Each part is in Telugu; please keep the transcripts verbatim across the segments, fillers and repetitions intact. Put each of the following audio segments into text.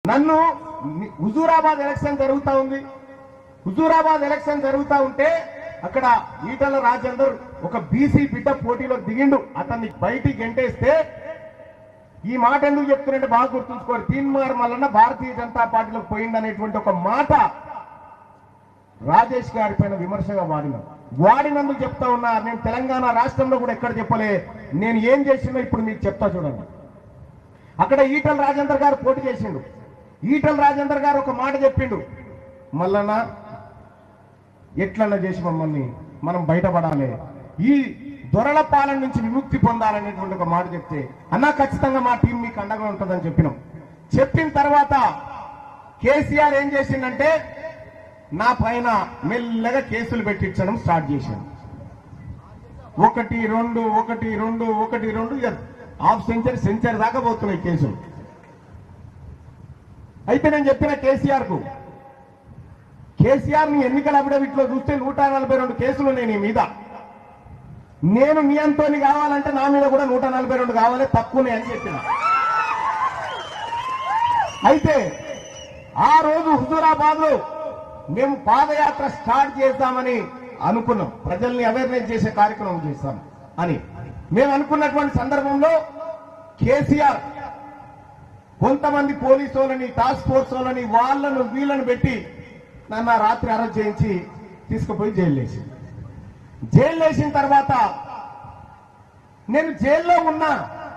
నన్ను హుజూరాబాద్ ఎలక్షన్ జరుగుతా ఉంది. హుజూరాబాద్ ఎలక్షన్ జరుగుతా ఉంటే అక్కడ ఈటల రాజేందర్ ఒక బీసీ బిడ్డ పోటీలో దిగిండు. అతన్ని బయటికి గెంటేస్తే ఈ మాట ఎందుకు చెప్తున్నట్టే బాగా గుర్తుంచుకోరు. తీన్మార్ మల్లన్న భారతీయ జనతా పార్టీలోకి పోయిందనేటువంటి ఒక మాట రాజేష్ గారి పైన విమర్శగా వాడిన వాడినందుకు చెప్తా ఉన్నా. నేను తెలంగాణ రాష్ట్రంలో కూడా ఎక్కడ చెప్పలే. నేను ఏం చేసినా ఇప్పుడు మీకు చెప్తా చూడండి. అక్కడ ఈటల రాజేందర్ గారు పోటీ చేసిండు. ఈటల రాజేందర్ గారు ఒక మాట చెప్పిండు, మల్లన్న ఎట్లన్నా చేసి మమ్మల్ని మనం బయటపడాలి, ఈ దొరల పాలన నుంచి విముక్తి పొందాలనేటువంటి ఒక మాట చెప్తే, అన్నా ఖచ్చితంగా మా టీం మీకు అండగా ఉంటుందని చెప్పినాం. చెప్పిన తర్వాత కేసీఆర్ ఏం చేసిందంటే నా పైన మెల్లగా కేసులు పెట్టించడం స్టార్ట్ చేశాను. ఒకటి రెండు ఒకటి రెండు ఒకటి రెండు హాఫ్ సెంచరీ సెంచరీ దాకా పోతున్నాయి కేసులు. అయితే నేను చెప్పిన కేసీఆర్ కు, కేసీఆర్ ని ఎన్నికల అఫిడవిట్ లో చూస్తే నూట నలభై రెండు కేసులు ఉన్నాయి నీ మీద. నేను నీ అంతోని కావాలంటే నా మీద కూడా నూట నలభై రెండు కావాలి, తక్కువనే అని చెప్పిన. అయితే ఆ రోజు హుజూరాబాద్ లో మేము పాదయాత్ర స్టార్ట్ చేద్దామని అనుకున్నాం. ప్రజల్ని అవేర్నెస్ చేసే కార్యక్రమం చేస్తాం అని మేము అనుకున్నటువంటి సందర్భంలో కేసీఆర్ కొంతమంది పోలీసు వాళ్ళని, టాస్క్ ఫోర్స్ వాళ్ళని, వాళ్ళను వీళ్ళను పెట్టి నన్ను రాత్రి అరెస్ట్ చేయించి తీసుకుపోయి జైలు వేసి జైలు వేసిన తర్వాత నేను జైల్లో ఉన్నా.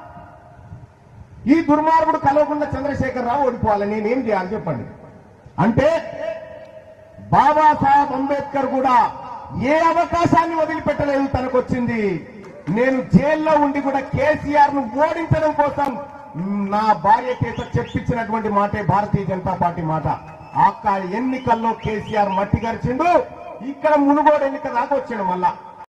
ఈ దుర్మార్గుడు కల్వకుంట్ల చంద్రశేఖర్ రావు ఓడిపోవాలి, నేనేం చేయాలి చెప్పండి. అంటే బాబాసాహెబ్ అంబేద్కర్ కూడా ఏ అవకాశాన్ని వదిలిపెట్టలేదు. తనకు వచ్చింది. నేను జైల్లో ఉండి కూడా కేసీఆర్ ను ఓడించడం కోసం నా భార్య చేత చెప్పించినటువంటి మాటే భారతీయ జనతా పార్టీ మాట. అక్క ఎన్నికల్లో కేసీఆర్ మట్టి గరిచిండు. ఇక్కడ మునుగోడు ఎన్నిక దాకా వచ్చాడు మళ్ళా.